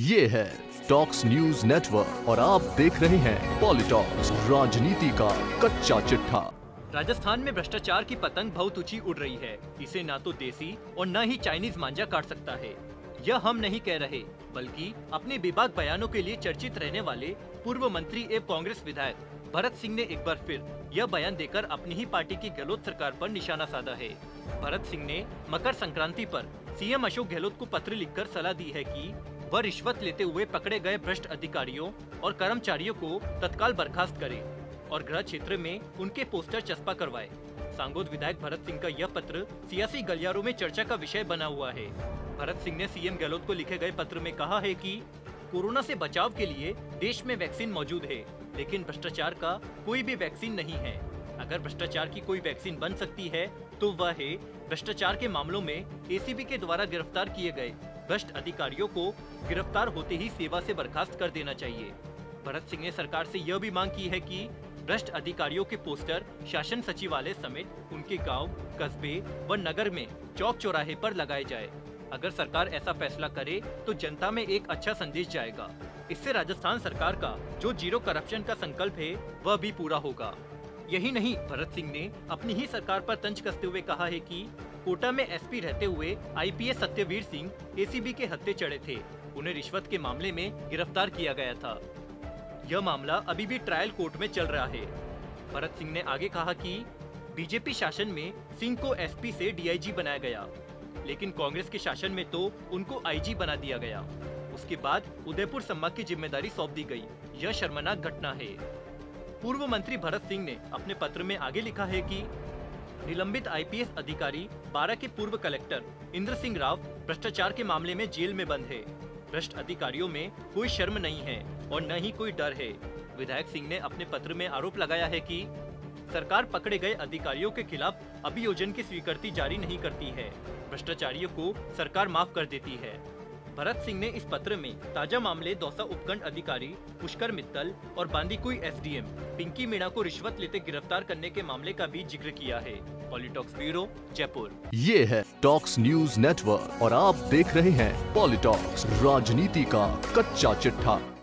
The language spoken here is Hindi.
ये है टॉक्स न्यूज नेटवर्क और आप देख रहे हैं पॉलिटॉक्स, राजनीति का कच्चा चिट्ठा। राजस्थान में भ्रष्टाचार की पतंग बहुत ऊंची उड़ रही है। इसे ना तो देसी और न ही चाइनीज मांझा काट सकता है। यह हम नहीं कह रहे, बल्कि अपने बेबाक बयानों के लिए चर्चित रहने वाले पूर्व मंत्री एवं कांग्रेस विधायक भरत सिंह ने एक बार फिर यह बयान देकर अपनी ही पार्टी की गहलोत सरकार पर निशाना साधा है। भरत सिंह ने मकर संक्रांति पर सीएम अशोक गहलोत को पत्र लिखकर सलाह दी है कि वह रिश्वत लेते हुए पकड़े गए भ्रष्ट अधिकारियों और कर्मचारियों को तत्काल बर्खास्त करे और गृह क्षेत्र में उनके पोस्टर चस्पा करवाए। सांगोद विधायक भरत सिंह का यह पत्र सियासी गलियारों में चर्चा का विषय बना हुआ है। भरत सिंह ने सीएम गहलोत को लिखे गए पत्र में कहा है कि कोरोना से बचाव के लिए देश में वैक्सीन मौजूद है, लेकिन भ्रष्टाचार का कोई भी वैक्सीन नहीं है। अगर भ्रष्टाचार की कोई वैक्सीन बन सकती है तो वह है भ्रष्टाचार के मामलों में एसीबी के द्वारा गिरफ्तार किए गए भ्रष्ट अधिकारियों को गिरफ्तार होते ही सेवा से बर्खास्त कर देना चाहिए। भरत सिंह ने सरकार से यह भी मांग की है कि भ्रष्ट अधिकारियों के पोस्टर शासन सचिवालय समेत उनके गांव, कस्बे व नगर में चौक चौराहे पर लगाए जाए। अगर सरकार ऐसा फैसला करे तो जनता में एक अच्छा संदेश जाएगा। इससे राजस्थान सरकार का जो जीरो करप्शन का संकल्प है वह भी पूरा होगा। यही नहीं, भरत सिंह ने अपनी ही सरकार पर तंज कसते हुए कहा है कि कोटा में एसपी रहते हुए आईपीएस सत्यवीर सिंह एसीबी के हत्थे चढ़े थे। उन्हें रिश्वत के मामले में गिरफ्तार किया गया था। यह मामला अभी भी ट्रायल कोर्ट में चल रहा है। भरत सिंह ने आगे कहा कि बीजेपी शासन में सिंह को एसपी से डीआईजी बनाया गया, लेकिन कांग्रेस के शासन में तो उनको आईजी बना दिया गया। उसके बाद उदयपुर संभाग की जिम्मेदारी सौंप दी गई। यह शर्मनाक घटना है। पूर्व मंत्री भरत सिंह ने अपने पत्र में आगे लिखा है कि निलंबित आईपीएस अधिकारी 12 के पूर्व कलेक्टर इंद्र सिंह राव भ्रष्टाचार के मामले में जेल में बंद है। भ्रष्ट अधिकारियों में कोई शर्म नहीं है और न ही कोई डर है। विधायक सिंह ने अपने पत्र में आरोप लगाया है कि सरकार पकड़े गए अधिकारियों के खिलाफ अभियोजन की स्वीकृति जारी नहीं करती है। भ्रष्टाचारियों को सरकार माफ कर देती है। भरत सिंह ने इस पत्र में ताजा मामले दौसा उपखंड अधिकारी पुष्कर मित्तल और बांदीकुई एसडीएम पिंकी मीणा को रिश्वत लेते गिरफ्तार करने के मामले का भी जिक्र किया है। Politalks bureau, Jaipur. ये है टॉक्स न्यूज नेटवर्क और आप देख रहे हैं पॉलिटॉक्स, राजनीति का कच्चा चिट्ठा।